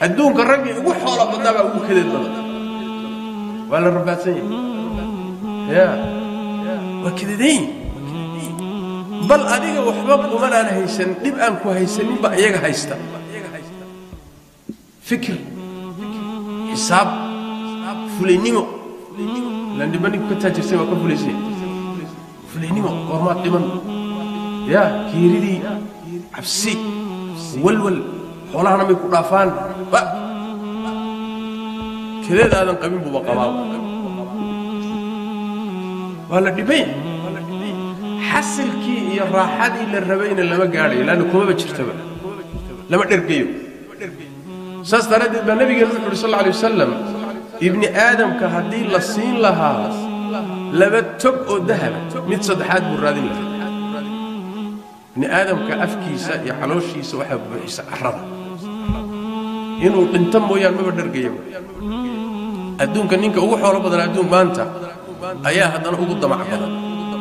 adduunka ragii ugu xoolo badnaa baa ugu kadeed badan waa la rafaadsan yahay waa kadeedayn bal adiga waxba kumanaan haysan dib aan ku haysanin ba iyaga haysta fikir xisaab fulinimo lan dibani ku taajirtay waa ka fulisay fulinimo qormaad dhiman kiiridii cabsi walwal xoolahana may ku dhaafaan kadeed aadan qabin buuba qabaa waa la dhibay xasilkii iyo raaxadii la rabayna lama gaadhayo laana kumaba jirtaba lama dhergayo saas daraaddeed baa nabigeena wuxuu yidhi sal alla alay wasalam ibni aadamka haddii la siin lahaa laba tog oo dahaba mid saddexaad buu raadin lahaa ibni aadamka afkiisa iyo xalooshiisa waxaa buuxisa carrada inuu dhinto mooyaan maba dhergayo adduunka ninka ugu xoolo badan adduun maanta ayaa haddana ugu damac badan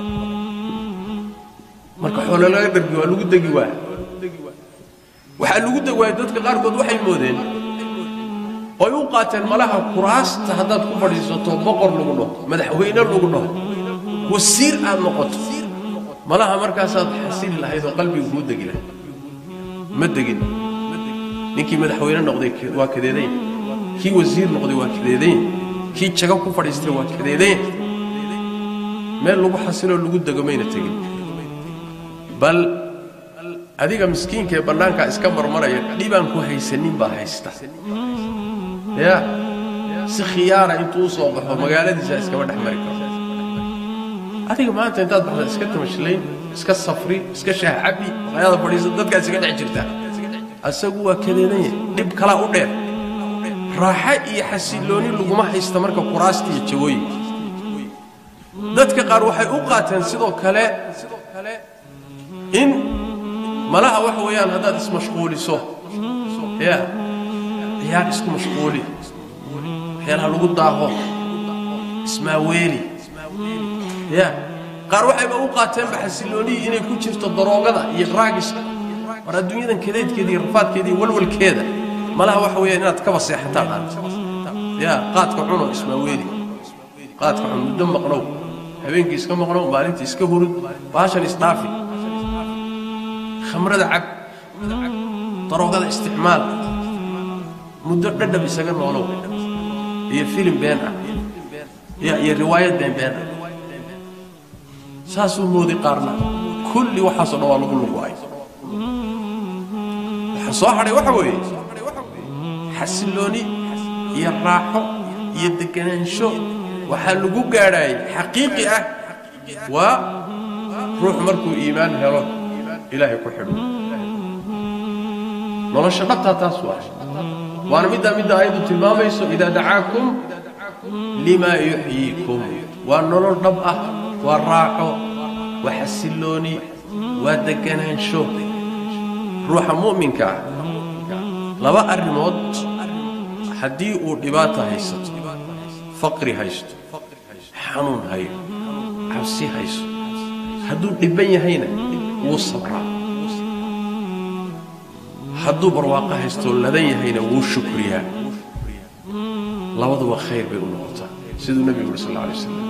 marka xoolo laga dhergi waa lagu degi waa waxaa lagu degi waaya dadka qaarkood waxay moodeen oy u qaateen malaha kuraasta haddaad ku fadhiisato boqor lagu dhaho madaxweyne lagu dhaho wasiir aad noqoto malaha markaasaad xasili lahayd oo qalbiga kuu degi lahayd ma degin ninkii madaxweyne noqday waa kadeedayn kii wasiir noqday waa kadeedayn kii jago ku fadhiistay waa kadeedayn meel lagu xasilo lagu dego mayna tegin bal adiga miskiinka ee bannaanka iska marmaraya dhibaan ku haysanin baa haysta si khiyaara intuu soo baxo magaaladiisa iskama dhex mari karo adiga maanta intaad baxda iska tamashlayn iska safri iska shaahcabi hayada fadhiisa dadkaas iga dhex jirta asagu waa kadeedan dhib kala u dheer raaxa iyo xasilooni laguma haysta marka kuraasta iyo jawooyinka dadka qaar waxay u qaateen sidoo kale in malaha wax weeyaan haddaad ismashquuliso ciyaar isku mashquuli waxyaalaha lagu daaho ismaaweeli qaar waxayba u qaateenba xasiloonihii inay ku jirto daroogada iyo raagiska war adduunyadan kadeedkeeda iyo rafaadkeeda iyo walwalkeeda malaha wax weeyaan inaad kaba seexataan qaadka cuno ismaaweeli qaadka cuno muddo maqnow habeenkii iska maqnow maalintii iska hurud baashan isdhaafi khamrada cab daroogada isticmaal muddo dhadhab isaga noolow iyo filim been ah iyo riwaayad been ah saasuu moodi qaarna kulli waxaasoo dhan waa lagu luguay waxa soo hadhay waxa weeye xasilooni iyo raaxo iyo deganaansho waxaa lagu gaadhaayay xaqiiqi ah waa ruux markuu iimaan helo ilaahay ku xidho nolosha dhabtaa taas waana midda ayadu tilmaamayso idaa dacaakum limaa yuxyiikum waa nolol dhab ah waa raaxo waa xasilooni waa deganaansho ruuxa mu'minka ah laba arrimood haddii uu dhibaato haysato faqri haysto xanuun hayo cabsi haysto hadduu dhibban yahayna wuu sabraa hadduu barwaaqo haysto ladan yahayna wuu shukriyaa labaduba khayr bay u noqotaa siduu nebigu yidhi sal alla alay wasalam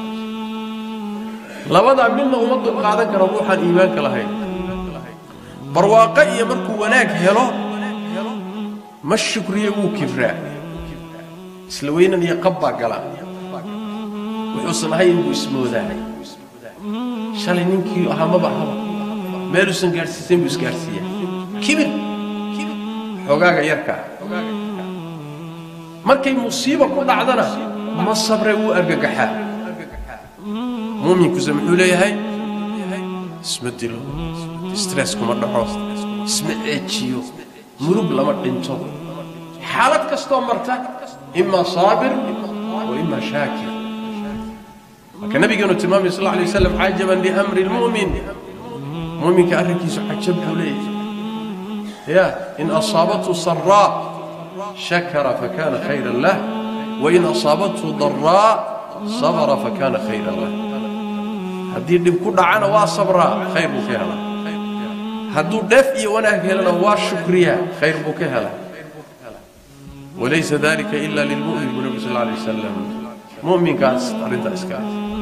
labadaa midna uma dulqaadan karo ruuxaan iimaanka lahayn barwaaqo iyo markuu wanaag helo ma shukriye wuu kibraa isla weynan iyo qab baa gala wuxuusan ahayn buu ismoodaa shalay ninkii ahaa maba ahaba meeluusan gaadhsiisayn buu isgaadhsiiyaa kibir xogaaga yarka markay musiibo ku dhacdana ma sabre wuu argagaxaa muuminkuse muxuu leeyahay isma dilo stress kuma dhaco isma ceejiyo murug lama dhinto xaalad kastoo marta ima saabir wa ima shaakir marka nabigeenu tilmaamay sal alla alay wasalam cajaban liamri lmu'min muuminka arrinkiisu cajab buu leeyahay in asaabathu saraa shakara fakana khayran lah wain asaabathu daraa sabra fakana khayran lah haddii dhib ku dhacana waa sabraa khayr buu ka helaa hadduu dheef iyo wanaag helana waa shukriyaa khayr buu ka helaa وليس ذلك إلا للمؤمن النبي صلى الله عليه وسلم مؤمن كاس أرنت أسكار